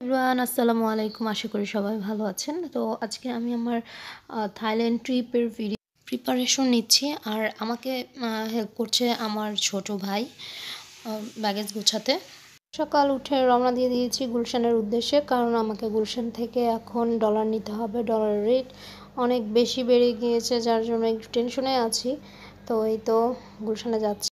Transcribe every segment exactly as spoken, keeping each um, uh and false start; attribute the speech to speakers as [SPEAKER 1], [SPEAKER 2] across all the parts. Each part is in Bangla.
[SPEAKER 1] এভরিওয়ান আসসালামু আলাইকুম। আশা করি সবাই ভালো আছেন। তো আজকে আমি আমার থাইল্যান্ড ট্রিপের ভিডিও প্রিপারেশন নিচ্ছি, আর আমাকে হেল্প করছে আমার ছোট ভাই ব্যাগেজ গুছাতে। সকাল উঠে রওনা দিয়ে দিয়েছি গুলশানের উদ্দেশ্যে, কারণ আমাকে গুলশান থেকে এখন ডলার নিতে হবে। ডলারের রেট অনেক বেশি বেড়ে গিয়েছে, যার জন্য একটু টেনশনে আছি। তো এই তো গুলশানে যাচ্ছি।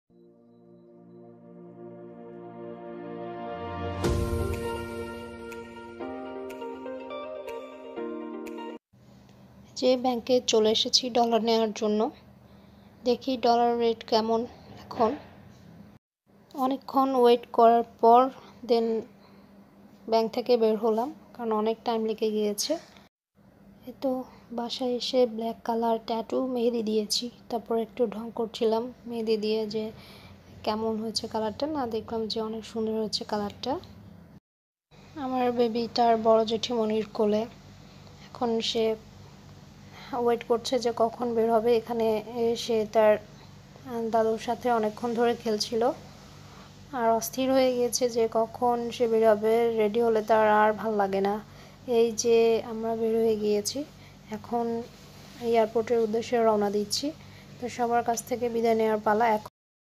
[SPEAKER 1] যে ব্যাংকে চলে এসেছি ডলার নেওয়ার জন্য, দেখি ডলার রেট কেমন এখন। অনেকক্ষণ ওয়েট করার পর দেন ব্যাংক থেকে বের হলাম, কারণ অনেক টাইম লেগে গিয়েছে। এই তো বাসায় এসে ব্ল্যাক কালার ট্যাটু মেহেদি দিয়েছি, তারপর একটু ঢং করছিলাম মেহেদি দিয়ে যে কেমন হয়েছে কালারটা। না, দেখলাম যে অনেক সুন্দর হয়েছে কালারটা। আমার বেবি তার বড় জেঠিমনির কোলে, এখন সে ওয়েট করছে যে কখন বের হবে। এখানে সে তার দাদুর সাথে অনেকক্ষণ ধরে খেলছিল, আর অস্থির হয়ে গিয়েছে যে কখন সে বেরোবে। রেডি হলে তার আর ভাল লাগে না। এই যে আমরা বের হয়ে গিয়েছি, এখন এয়ারপোর্টের উদ্দেশ্যে রওনা দিচ্ছি। তো সবার কাছ থেকে বিদায় নেওয়ার পালা। এখন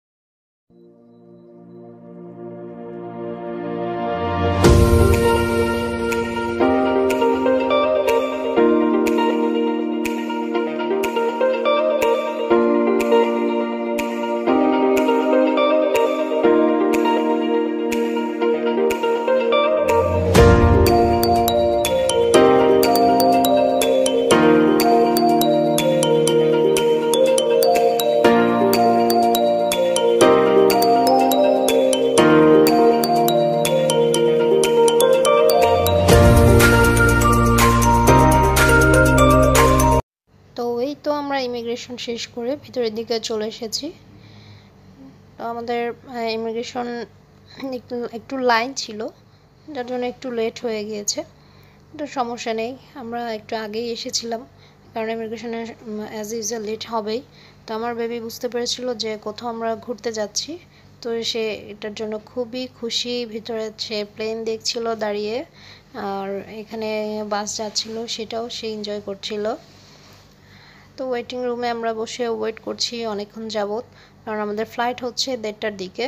[SPEAKER 1] তো এই তো আমরা ইমিগ্রেশন শেষ করে ভিতরের দিকে চলে এসেছি। তো আমাদের ইমিগ্রেশন একটু একটু লাইন ছিল, যার জন্য একটু লেট হয়ে গিয়েছে। তো সমস্যা নেই, আমরা একটু আগেই এসেছিলাম, কারণ ইমিগ্রেশনে অ্যাজ ইউজুয়াল লেট হবেই। তো আমার বেবি বুঝতে পেরেছিল যে কোথাও আমরা ঘুরতে যাচ্ছি, তো সে এটার জন্য খুবই খুশি। ভিতরে সে প্লেন দেখছিল দাঁড়িয়ে, আর এখানে বাস যাচ্ছিল সেটাও সে এনজয় করছিল। তো ওয়েটিং রুমে আমরা বসে ওয়েট করছি অনেকক্ষণ যাবত, কারণ আমাদের ফ্লাইট হচ্ছে দেড়টার দিকে।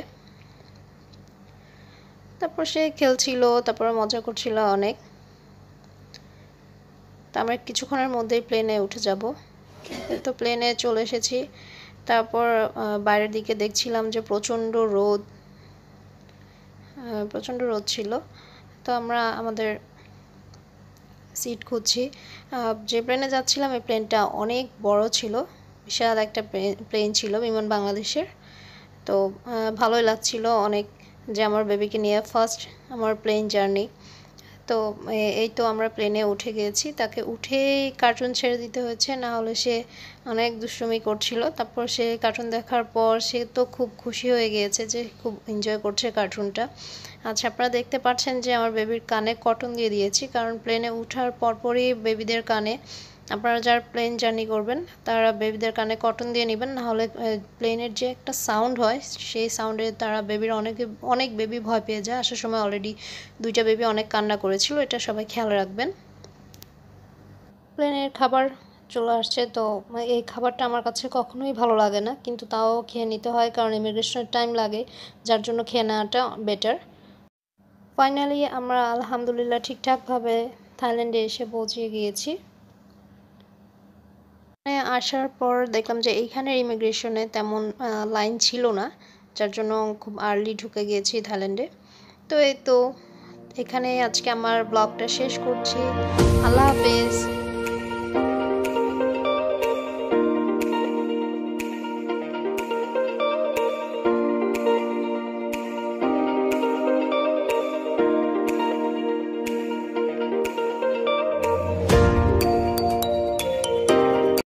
[SPEAKER 1] তারপর সে খেলছিল, তারপর মজা করছিল অনেক। তো আমরা কিছুক্ষণের মধ্যেই প্লেনে উঠে যাব। তো প্লেনে চলে এসেছি। তারপর বাইরের দিকে দেখছিলাম যে প্রচণ্ড রোদ, প্রচণ্ড রোদ ছিল। তো আমরা আমাদের সিট খুঁজছি। যে প্লেনে যাচ্ছিলাম এই প্লেনটা অনেক বড় ছিল, বিশাল একটা প্লেন ছিল, বিমান বাংলাদেশের। তো ভালোই লাগছিল অনেক যে আমার বেবিকে নিয়ে ফার্স্ট আমার প্লেন জার্নি। তো এই তো আমরা প্লেনে উঠে গিয়েছি। তাকে উঠেই কার্টুন ছেড়ে দিতে হয়েছে, না হলে সে অনেক দুষ্টুমি করছিল। তারপর সে কার্টুন দেখার পর সে তো খুব খুশি হয়ে গিয়েছে, যে খুব এনজয় করছে কার্টুনটা। আচ্ছা, আপনারা দেখতে পাচ্ছেন যে আমার বেবির কানে কটন দিয়ে দিয়েছি, কারণ প্লেনে ওঠার পরপরই বেবিদের কানে, আপনারা যারা প্লেন জার্নি করবেন তারা বেবিদের কানে কটন দিয়ে নেবেন, না হলে প্লেনের যে একটা সাউন্ড হয় সেই সাউন্ডে তারা বেবির অনেক অনেক বেবি ভয় পেয়ে যায়। আসার সময় অলরেডি দুইটা বেবি অনেক কান্না করেছিল, এটা সবাই খেয়াল রাখবেন। প্লেনের খাবার চলে আসছে। তো এই খাবারটা আমার কাছে কখনোই ভালো লাগে না, কিন্তু তাও খেয়ে নিতে হয়, কারণ ইমিগ্রেশনের টাইম লাগে, যার জন্য খেয়ে নেওয়াটা বেটার। ফাইনালি আমরা আলহামদুলিল্লাহ ঠিকঠাকভাবে থাইল্যান্ডে এসে পৌঁছে গিয়েছি। আসার পর দেখলাম যে এইখানের ইমিগ্রেশনে তেমন লাইন ছিল না, যার জন্য খুব আর্লি ঢুকে গিয়েছি থাইল্যান্ডে। তো এই তো এখানে আজকে আমার ব্লগটা শেষ করছি। আল্লাহ হাফেজ।